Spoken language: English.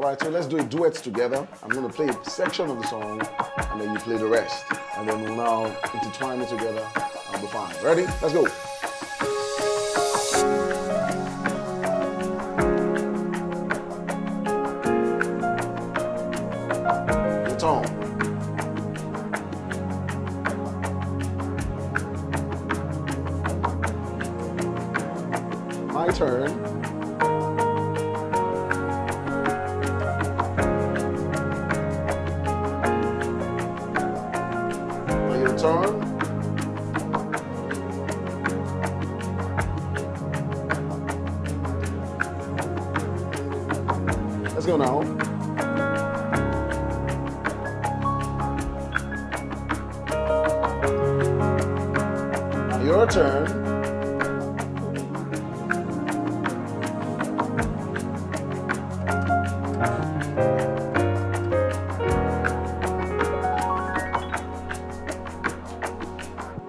All right, so let's do it duets together. I'm gonna play a section of the song, and then you play the rest. And then we'll now intertwine it together. I'll be fine. Ready? Let's go. Your tone. My turn. Your turn. Let's go now. Your turn.